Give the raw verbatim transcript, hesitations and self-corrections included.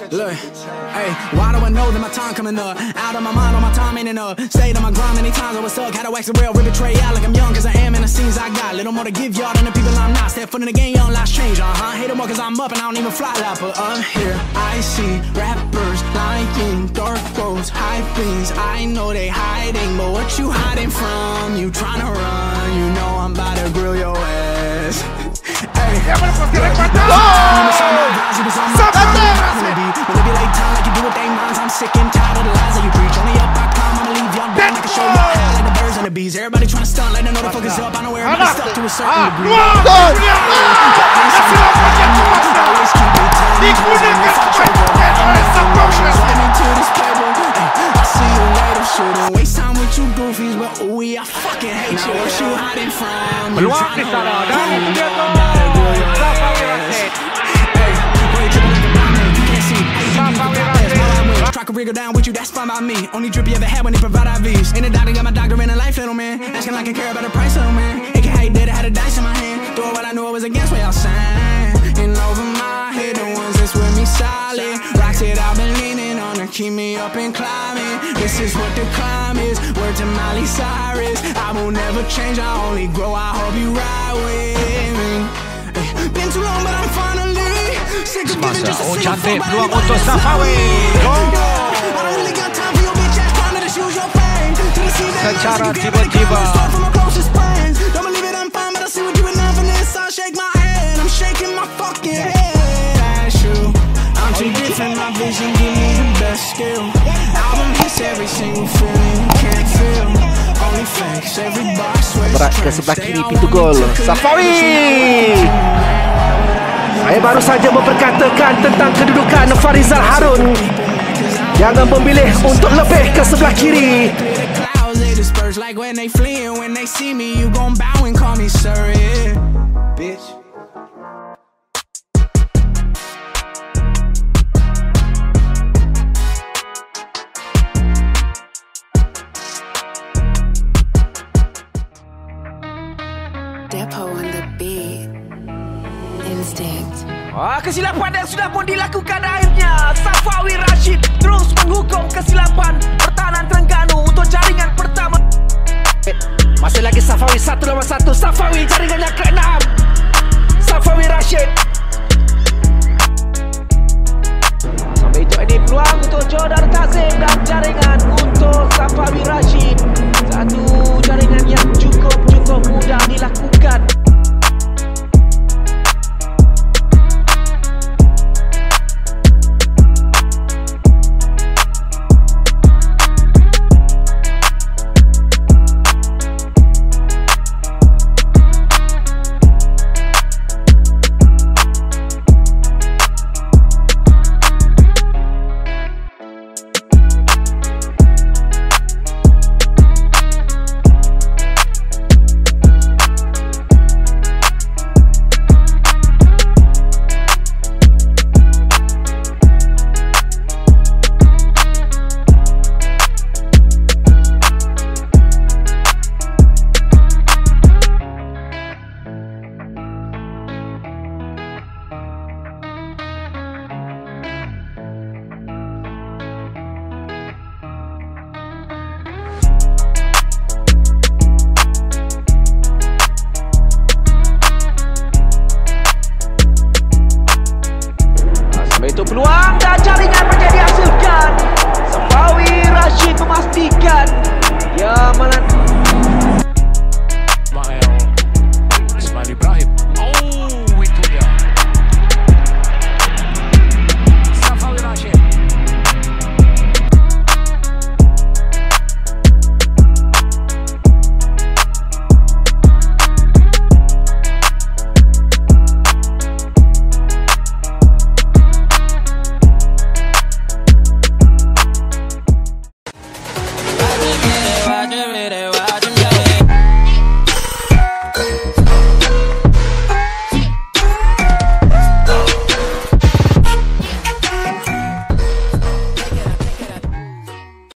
Look, hey, why do I know that my time coming up? Out of my mind, all my time ain't enough. Stayed on my grind many times, I was stuck. Had to wax the rail, rip it, tray out like I'm young, cause I am in the scenes I got. Little more to give y'all than the people I'm not. Step foot in the game, young lives change, uh-huh. Hate them more cause I'm up and I don't even fly like, but up here I see rappers lying, dark roads, high beams. I know they hiding, but what you hiding from? You trying to run, you know I'm about to grill your ass. Hey, I'm sick and tired of the lies that you preach. Only up I come, I'ma leave y'all down. I can show y'all how like the birds and the bees. Everybody trying to stunt, let them know the focus up. I know everybody's stuck to a certain degree. Always keep it I see you later, shouldn't waste time with you goofies, but ooh, I fucking hate you. What you hiding from? Peluang di sana dan dia gol. Safawi Rasid. Safawi Rasid. Try to wriggle down with you, that's fine by me. Only drip you ever had when they provide I Vs. Ain't a doctor, got my doctor in a life, little man. Asking like I care about the price, little man. It can hate that I had a dice in my hand. Throw what I knew it was against what y'all saying. And over my head, the ones that's with me solid. Rocks it, I've been leaning on to keep me up and climbing. This is what the climb is. Word to Miley Cyrus. I will never change, I only grow. I hope you ride with me. Been too long, but I'm finally sick of giving just a Oh, single cantik fuck peluang about untuk it. Safawi. Secara tiba-tiba berat ke sebelah kiri pintu gol Safawi. Saya baru saja memperkatakan tentang kedudukan Farizal Harun. Jangan memilih untuk lebih ke sebelah kiri. Like when they fleeing, when they see me, you gon' bow and call me sir, yeah. Bitch. Depot on the beat. Instinct. Ah, kesilapan yang sudah pun dilakukan akhirnya. Safawi Rasid terus menghukum kesilapan pertahanan Terengganu untuk jaringan pertama. Masih lagi Safawi satu lawan satu. Safawi jaringannya ke enam. Safawi Rasid. Sampai itu ini peluang untuk Jodar Kazim dan jaringan untuk Safawi Rasid. Satu jaringan yang cukup-cukup mudah dilakukan. Itu peluang